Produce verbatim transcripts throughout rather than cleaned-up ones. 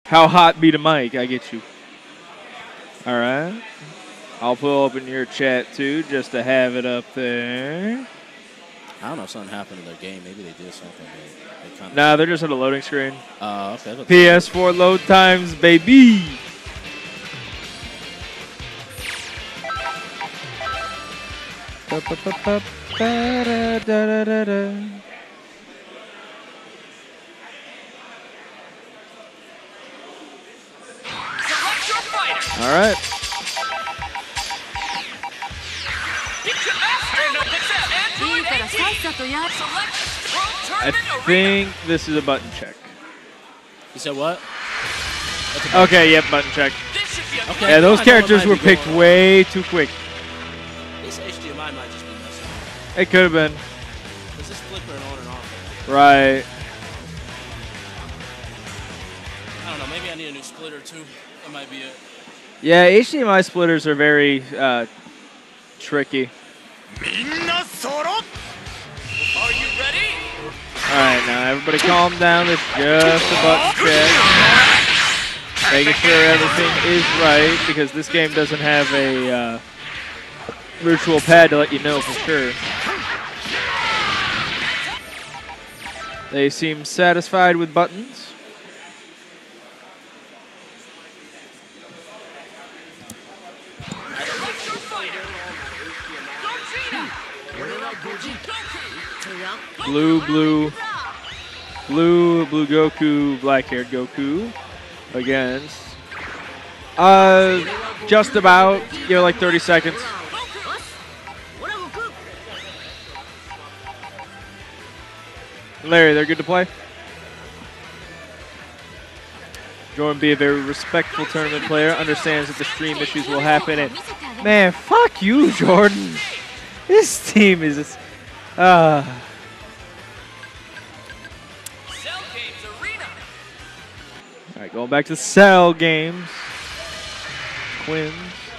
How hot be the mic? I get you. All right. I'll pull open your chat, too, just to have it up there. I don't know if something happened in their game. Maybe they did something. They, they kind of Nah, they're just on a loading screen. Oh, uh, okay. P S four load times, baby. Ba, ba, ba, ba, ba, da, da, da, da. All right. I think this is a button check. You said what? Okay, yep, button check. Okay, yeah, those characters were picked way too quick. This H D M I might just be messing up. It could have been. This is flickering on and off. Right. I don't know. Maybe I need a new splitter too. That might be it. Yeah, H D M I splitters are very uh, tricky. Are you ready? Alright, now everybody calm down. This is just a button check. Making sure everything is right, because this game doesn't have a uh, virtual pad to let you know for sure. They seem satisfied with buttons. Blue, blue, blue, blue Goku, black-haired Goku against uh, just about, you know, like thirty seconds. Larry, they're good to play. Jordan B, a very respectful tournament player, understands that the stream issues will happen. And man, fuck you, Jordan. This team is just, uh. All right, going back to Cell games. Twins.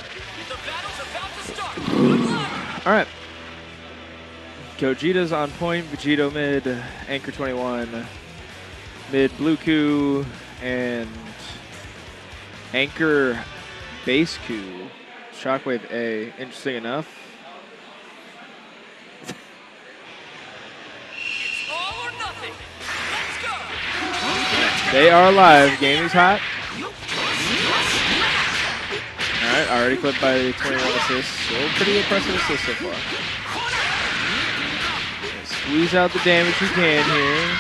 All right. Gogeta's on point. Vegito mid. Anchor twenty-one. Mid Blueku and Anchor Base Q. Shockwave A. Interesting enough. They are alive. Gaming's hot. All right, already clipped by the twenty-one assists. So pretty impressive assist so far. Squeeze out the damage he can here.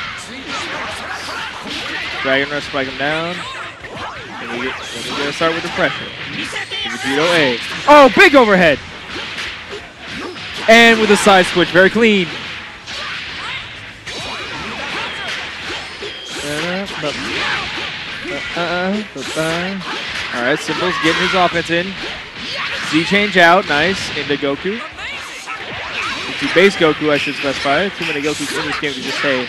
Dragon Rush, spike him down. And we get, then we're gonna start with the pressure. Vegito A. Oh, big overhead. And with a side switch, very clean. Uh-uh. All right, Symbol's getting his offense in. Z change out, nice, into Goku. Into base Goku, I should specify. Too many Gokus in this game to just say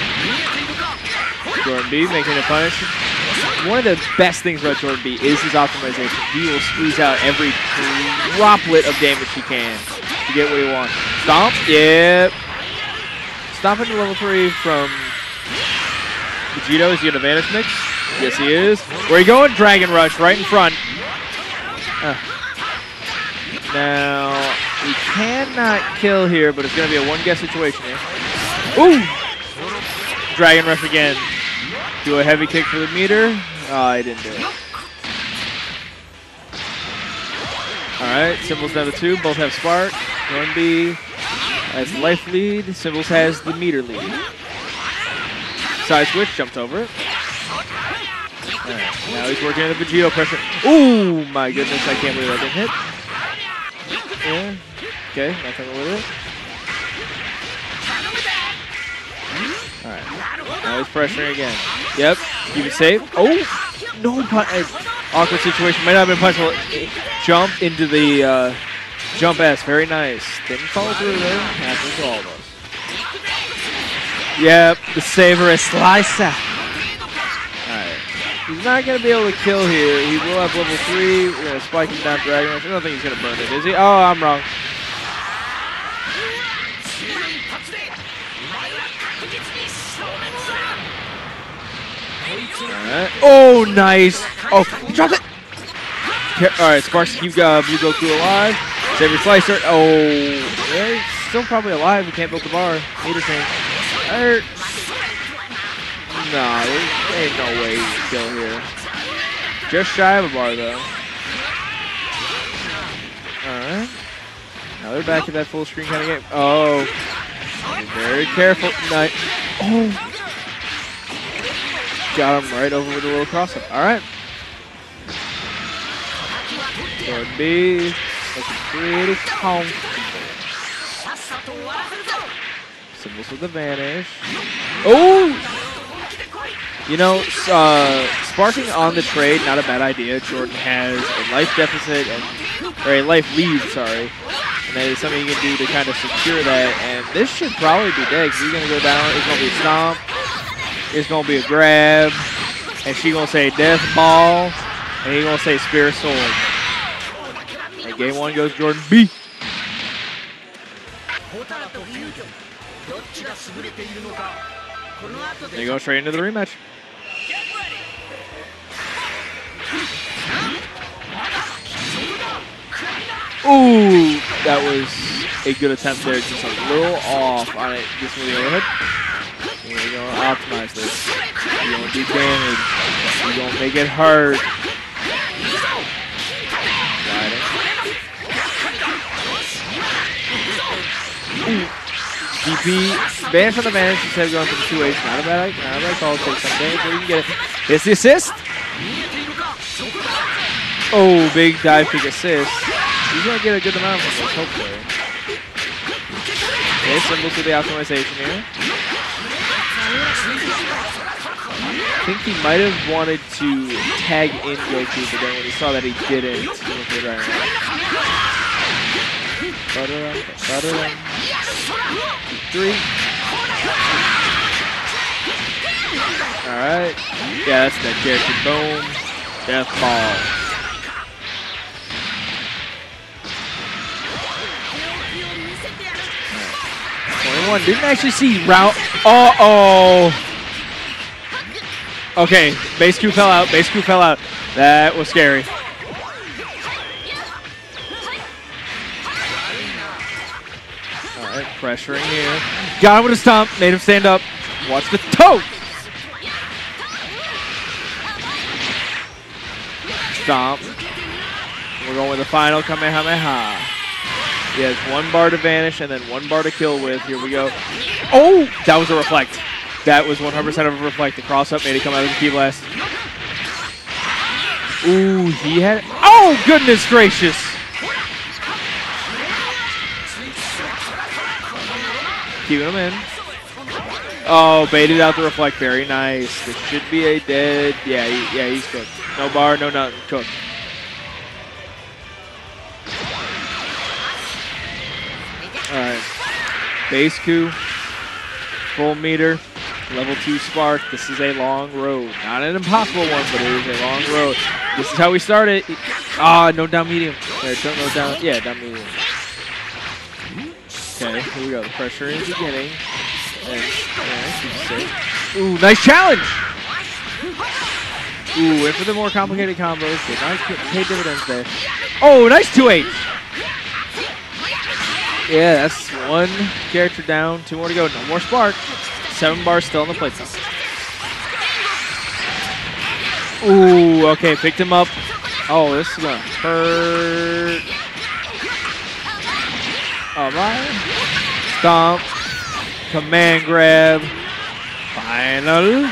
Goku. Jordan B making a punish. One of the best things about Jordan B is his optimization. He will squeeze out every droplet of damage he can to get what he wants. Stomp, yep. Stomp into level three from Vegito. Is he going to vanish mix? Yes, he is. Where are you going? Dragon Rush right in front. Uh. Now, we cannot kill here, but it's going to be a one-guess situation here. Ooh! Dragon Rush again. Do a heavy kick for the meter. Oh, I didn't do it. All right, Symbols down to two. Both have Spark. Jordan B has life lead. Symbols has the meter lead. Side switch, jumped over it. Right, now he's working at the Vegito pressure. Ooh, my goodness, I can't believe that didn't hit. Yeah, okay, nothing with it. All right, now he's pressuring again. Yep, keep it safe. Oh, no, awkward situation. Might not have been punishable. Jump into the uh, jump S, very nice. Didn't follow through there, happens to all of us. Yep, the Saver Slicer. Alright. He's not going to be able to kill here. He will have level three. We're going to spike him down Dragon Rush. I don't think he's going to burn it, is he? Oh, I'm wrong. Alright. Oh, nice. Oh, he dropped it. Alright, Sparks keep uh, Blue Goku alive. Save your Slicer. Oh, yeah, he's still probably alive. He can't build the bar. Meter change. Hurt. Nah, there ain't no way he can kill here. Just shy of a bar, though. Alright. Now they're back at that full screen kind of game. Oh. Be very careful. Nice. Oh. Got him right over with a little cross up. Alright. Lord B. Looking pretty calm. Symbols with the vanish. Oh! You know, uh, sparking on the trade, not a bad idea. Jordan has a life deficit, and, or a life lead, sorry. And that is something you can do to kind of secure that. And this should probably be dead, because he's going to go down. It's going to be a stomp. It's going to be a grab. And she's going to say death ball. And he's going to say spirit sword. And game one goes Jordan B. There you go, straight into the rematch. Ooh, that was a good attempt there. Just a little off on it. Just with the overhead. Here we go, optimize this. You're going to do damage. You're going to make it hurt. Ooh. D P, ban from the vanish instead of going for the two H. Not a bad idea. Not a bad call. Take some damage, but you can get it. It's the assist. Oh, big dive kick assist. He's going to get a good amount from this, hopefully. Okay, symbols with the optimization here. I think he might have wanted to tag in Goku, but then when he saw that he didn't, he went for the right Butter, butter, three. Alright. Yeah, that's that character. Boom. Death ball. twenty-one. Didn't actually see route. Uh oh. Okay. Base Q fell out. Base Q fell out. That was scary. Alright, pressuring here. Got him with a stomp. Made him stand up. Watch the toe. Stomp. We're going with the final Kamehameha. He has one bar to vanish and then one bar to kill with. Here we go. Oh! That was a reflect. That was one hundred percent of a reflect. The cross up made it come out of the key blast. Ooh, he had. Oh, goodness gracious! Keeping him in. Oh, baited out the reflect. Very nice. This should be a dead. Yeah, he, yeah, he's cooked. No bar, no nothing. Cooked. Alright. Base Q. Full meter. Level two spark. This is a long road. Not an impossible one, but it is a long road. This is how we start it. Ah, no down medium. There, don't go down. Yeah, down medium. Okay, here we go. The pressure in the beginning. And, yeah, ooh, nice challenge! Ooh, went for the more complicated combos. Did not pay dividends there. Oh, nice two H! Yeah, that's one character down. Two more to go. No more spark. Seven bars still on the plate. Ooh, okay, picked him up. Oh, this is gonna hurt. Alright. Stomp. Command grab. Final.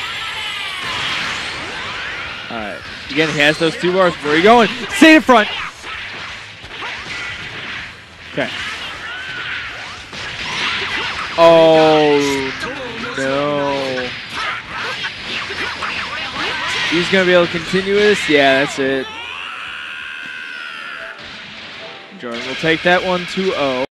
Alright. Again, he has those two bars. Where are you going? Stay in front. Okay. Oh, no. He's going to be able to continue this? Yeah, that's it. Jordan will take that one two oh.